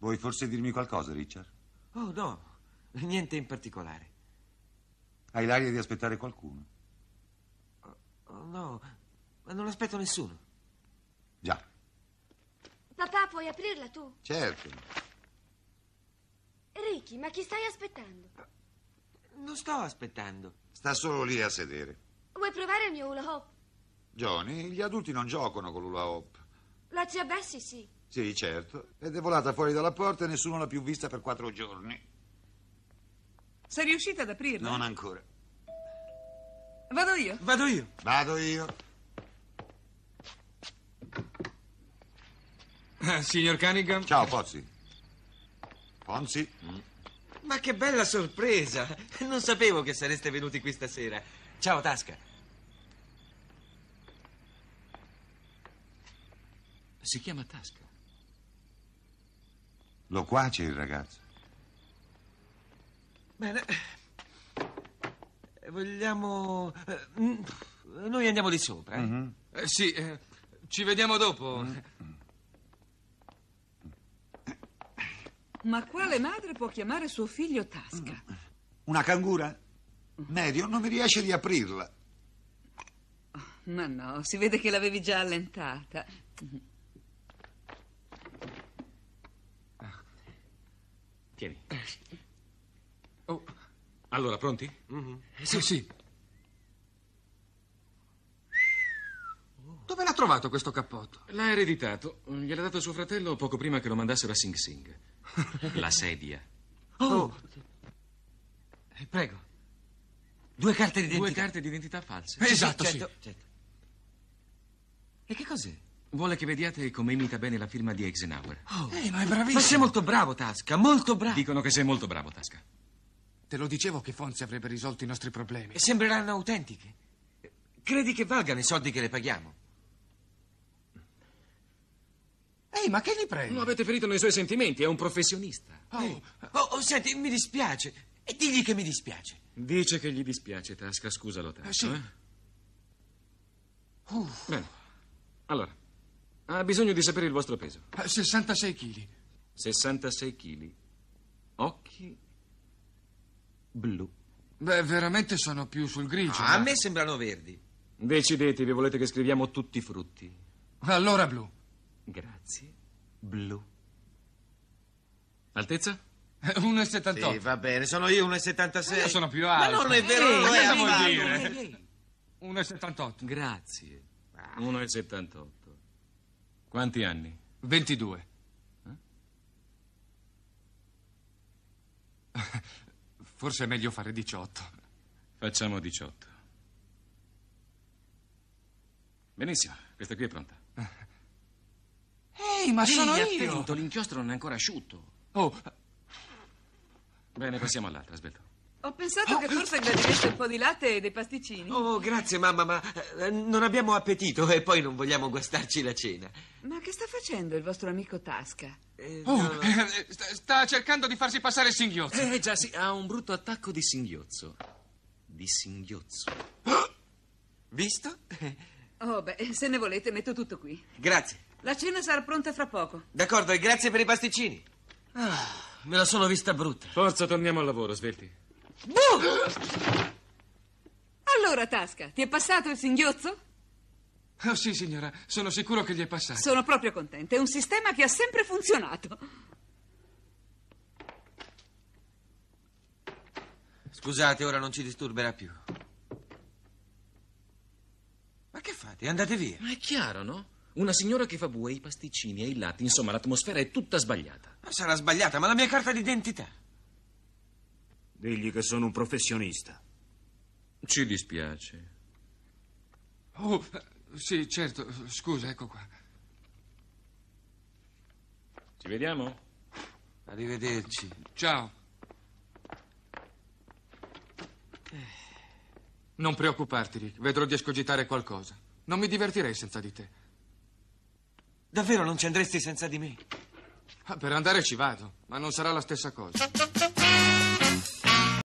Vuoi forse dirmi qualcosa, Richard? Oh, no, niente in particolare. Hai l'aria di aspettare qualcuno? Oh, no, ma non aspetto nessuno. Già. Papà, puoi aprirla tu? Certo. Ricky, ma chi stai aspettando? Non sto aspettando. Sta solo lì a sedere. Vuoi provare il mio hula hoop? Johnny, gli adulti non giocano con l'hula hoop. La zia Bessie sì. Sì, certo. Ed è volata fuori dalla porta e nessuno l'ha più vista per 4 giorni. Sei riuscita ad aprirla? Non ancora. Vado io. Vado io. Vado io. Signor Cunningham? Ciao, Pozzi. Fonzi? Ma che bella sorpresa! Non sapevo che sareste venuti qui stasera. Ciao, Tasca. Si chiama Tasca. Loquace il ragazzo. Bene. Vogliamo... noi andiamo di sopra, eh? Mm-hmm. Sì, ci vediamo dopo. Ma quale madre può chiamare suo figlio Tasca? Una cangura? Medio, non mi riesce di aprirla. Ma no, si vede che l'avevi già allentata. Tieni. Oh, allora, pronti? Sì. Dove l'ha trovato questo cappotto? L'ha ereditato. Gliel'ha dato suo fratello poco prima che lo mandassero a Sing Sing. La sedia. Oh! Prego. 2 carte di identità. 2 carte di identità false. Esatto, sì. Certo. E che cos'è? Vuole che vediate come imita bene la firma di Eisenhower. Ma è bravissimo. Ma sei molto bravo, Tasca, molto bravo. Dicono che sei molto bravo, Tasca. Te lo dicevo che Fonzi avrebbe risolto i nostri problemi. E sembreranno autentiche. Credi che valgano i soldi che le paghiamo? Ehi, ma che gli prende? Lo avete ferito nei suoi sentimenti, è un professionista. Senti, mi dispiace. E digli che mi dispiace. Dice che gli dispiace, Tasca, scusalo tanto. Sì. Bene. Allora, ha bisogno di sapere il vostro peso. 66 kg. 66 kg. Occhi blu. Beh, veramente sono più sul grigio. A me sembrano verdi. Decidetevi, volete che scriviamo tutti i frutti? Allora blu. Grazie. Blu. Altezza? 1,78. Sì, va bene, sono io 1,76. Io sono più Ma alto. non è vero, non lo è. cosa vuol affatto. dire? 1,78. Grazie. 1,78. Quanti anni? 22. Forse è meglio fare 18. Facciamo 18. Benissimo, questa qui è pronta. Ehi, ma sono io. Attento, l'inchiostro non è ancora asciutto. Oh, Bene, passiamo all'altra, svelto. Ho pensato che forse gradireste un po' di latte e dei pasticcini. Oh, grazie, mamma, ma non abbiamo appetito e poi non vogliamo guastarci la cena. Ma che sta facendo il vostro amico Tasca? No. sta cercando di farsi passare il singhiozzo. Già sì, ha un brutto attacco di singhiozzo. Di singhiozzo. Visto? Oh, beh, se ne volete metto tutto qui. Grazie. La cena sarà pronta fra poco. D'accordo, e grazie per i pasticcini. Me la sono vista brutta. Forza, torniamo al lavoro, svelti. Allora, Tasca, ti è passato il singhiozzo? Oh, sì, signora, sono sicuro che gli è passato. Sono proprio contenta. È un sistema che ha sempre funzionato. Scusate, ora non ci disturberà più. Ma che fate? Andate via. Ma è chiaro, no? Una signora che fa bue, i pasticcini e il latte, insomma, l'atmosfera è tutta sbagliata. Sarà sbagliata, ma la mia carta d'identità. Digli che sono un professionista. Ci dispiace. Oh, sì, certo. Scusa, ecco qua. Ci vediamo? Arrivederci. Ciao. Non preoccuparti, Rick. Vedrò di escogitare qualcosa. Non mi divertirei senza di te. Davvero non ci andresti senza di me? Per andare ci vado, ma non sarà la stessa cosa.